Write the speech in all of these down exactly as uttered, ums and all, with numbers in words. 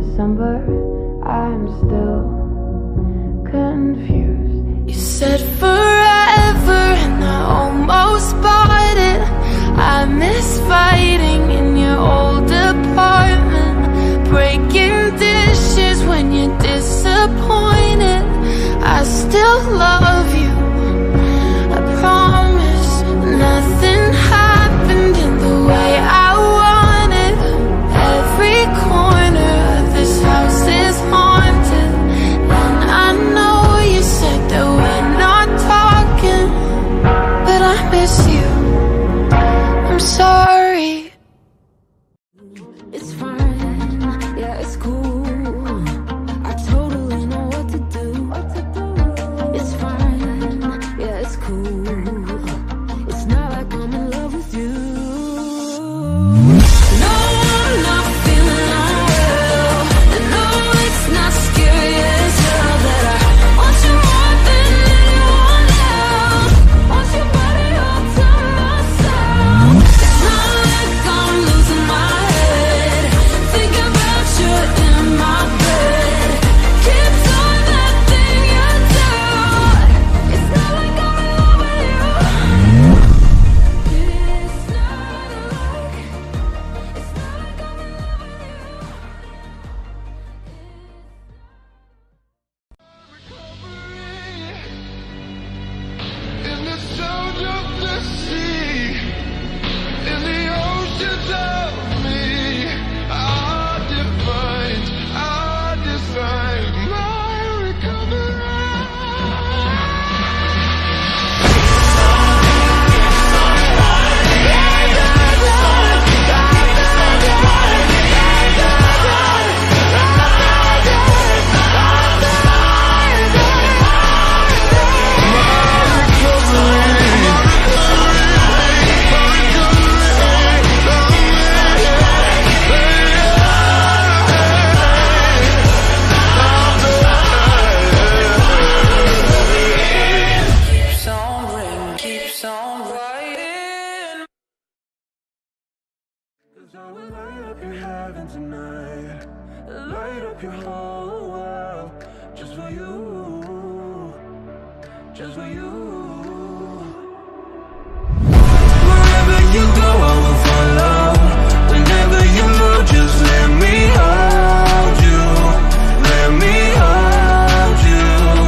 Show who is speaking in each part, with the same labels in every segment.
Speaker 1: December, I'm still confused. You said forever and I almost bought it. I miss fighting in your old apartment, breaking dishes when you're disappointed. I still love you, I promise. Nothing happened in the way I wanted. Every corner of this house is haunted, and I know you said that we're not talking, but I miss you. I'm sorry. It's fine, yeah, it's cool. I totally know what to do. It's fine, yeah, it's cool. It's not like I'm in love with you. No, I'm not feeling unwell. And no, it's not scary as hell that I want you more than anyone else. Want your body all to myself. It's not like I'm losing my head. Think about you in my bed. Keep doing that thing you do. It's not like I'm in love with you. It's not like, it's not like I'm in love with you.
Speaker 2: In the sound of the sea, in the oceans of me, I define, I decide my recovery.
Speaker 1: Keeps on ringing, keeps on writing.
Speaker 2: Cause I will light up your heaven tonight, light up your whole world, just for you, just for you. Wherever you go, I will follow. Whenever you move, just let me hold you, let me hold you.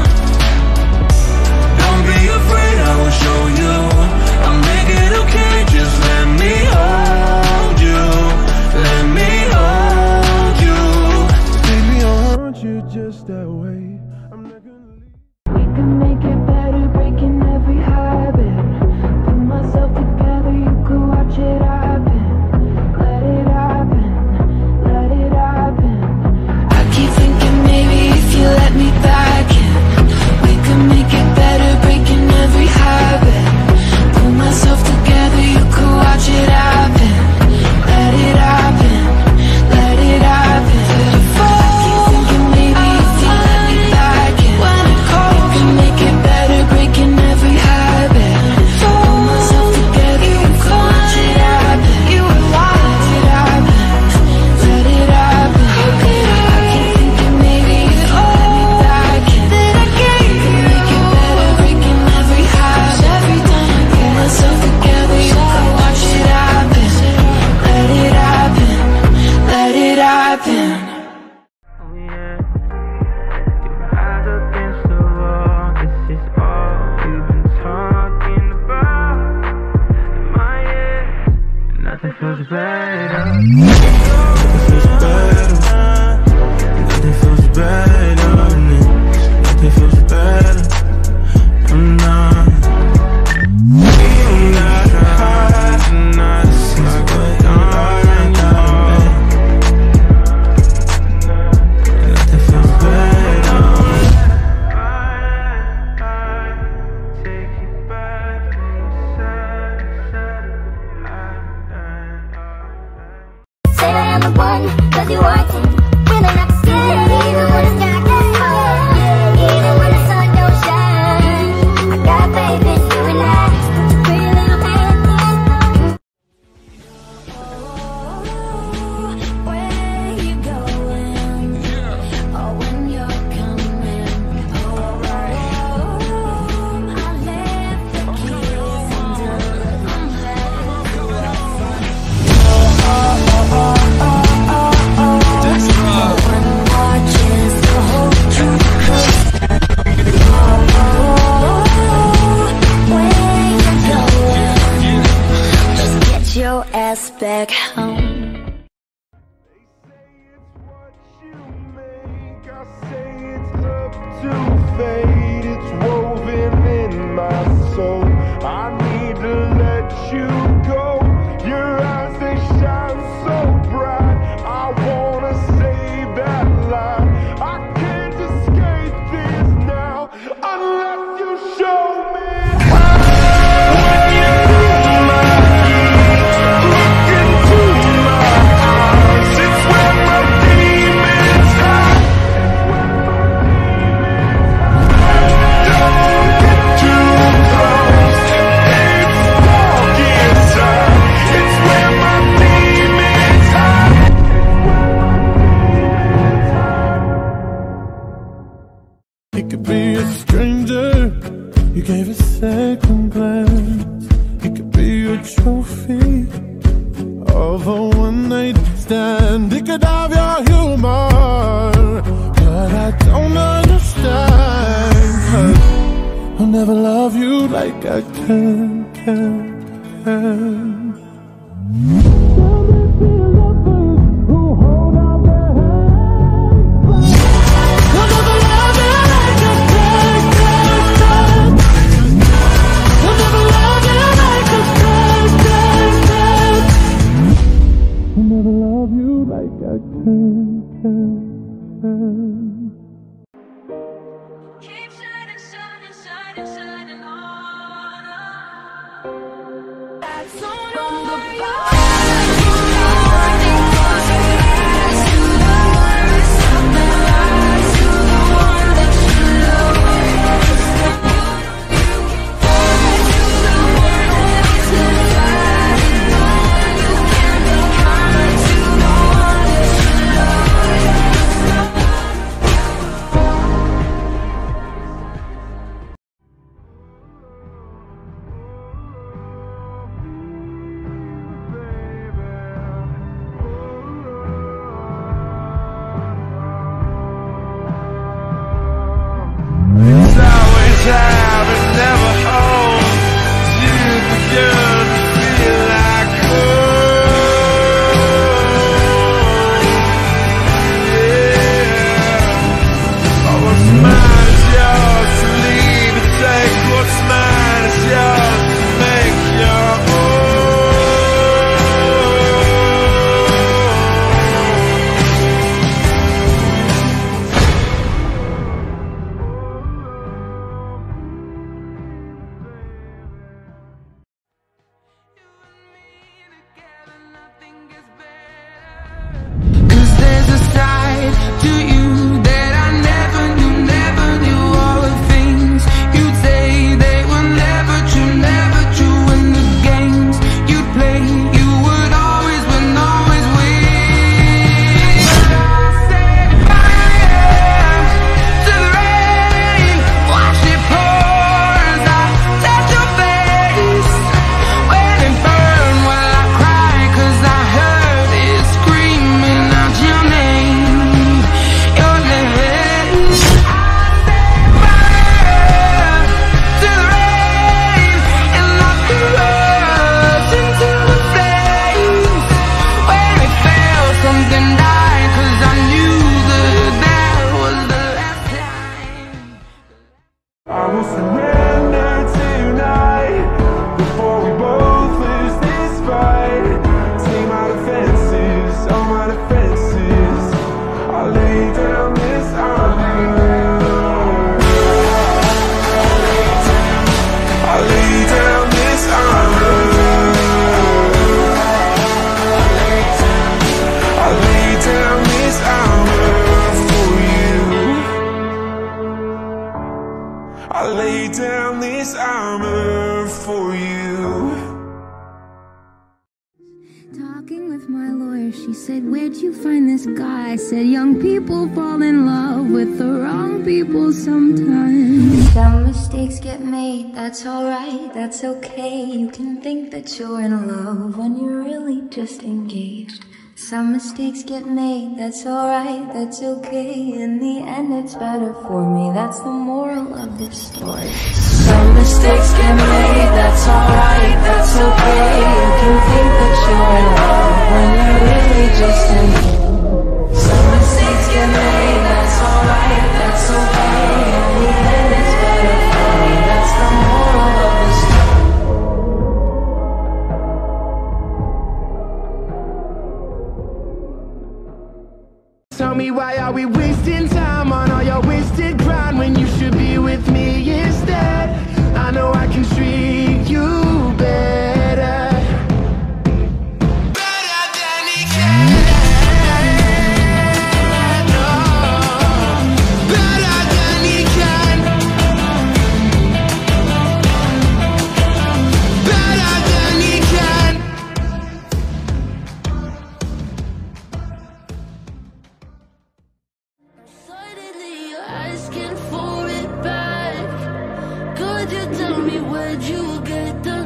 Speaker 2: Don't be afraid, I will show you. I'll make it okay, just let me hold you, let me hold you. Baby, I want you just that way. I'm not gonna leave.
Speaker 1: We can make it better, breaking every habit. Put myself together, you could watch it happen. Let it happen, let it happen. I keep thinking maybe if you let me back in, we could make it better, breaking every habit. Put myself together, you could watch it happen. Let it happen, let it happen. I keep thinking maybe if you let me back in, we can make it better, breaking every habit. Put myself together, you could watch it happen. Let it happen, let it happen. I keep thinking maybe if you let me back in, we can make it better, breaking every habit. Put myself together, you could watch it happen. Let it happen, let it happen.
Speaker 3: Oh yeah, your eyes against the wall. This is all we've been talking about. In my head, nothing feels better. Nothing feels better. Nothing feels better. Nothing feels better. I'm not. I'm not hard tonight. It's not going on and on. Nothing feels better. Take you back inside, inside.
Speaker 4: Say I am the one, cause you are too. Really not scared, even when it's dark and cold. Even when the sun don't shine. I got faith in you and I. Pretty little man. Oh, where you going?
Speaker 3: one night stand. It could have your humor, but I don't understand, 'cause I'll never love you like I can, can, can.
Speaker 1: Keep shining, shining, shining, shining on us. That's on the
Speaker 3: Time and never home. You begun to feel like home. Yeah. Oh, what's mine is yours to leave and take. What's mine is yours to make your
Speaker 2: to you that I never knew, never knew all the things you'd say. They were never true, never true. And the games you'd play, you would always win, always win. But I set fire to the rain, watch it pour as I touch your face. When it burned while I cried, 'cause I heard it screaming out your name.
Speaker 3: I will surrender tonight before we both lose this fight. Take my defenses, all my defenses. I lay down this armor. I lay down this armor. I lay down this armor for you. I lay down this armor for you.
Speaker 5: Talking with my lawyer, she said, where'd you find this guy? I said, young people fall in love with the wrong people sometimes.
Speaker 4: Some mistakes get made, that's alright, that's okay. You can think that you're in love when you're really just engaged. Some mistakes get made, that's alright, that's okay. In the end it's better for me, that's the moral of this story. Some mistakes get made, that's alright, that's okay. You can think that you're in love when you're really just engaged. Some mistakes get made, that's alright, that's okay. In the end it's better for me, that's the moral of the story.
Speaker 2: Tell me, why are we wasting time on all your wasted grind when you should be with me instead? I know I can treat you better, better than he can. No, better than he can. Better than he can.
Speaker 1: Suddenly you're asking for it back. Could you tell me where'd you get the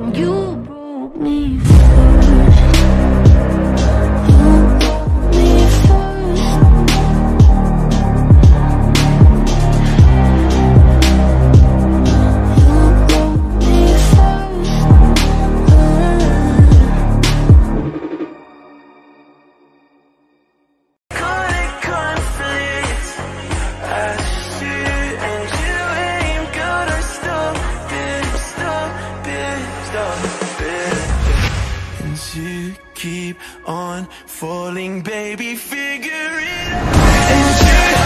Speaker 1: You broke me first. You broke me first. You broke me first.
Speaker 2: Call it conflict. I see it and you ain't gotta stop it, stop it, stop it. And you keep on falling, baby, figure it out. And you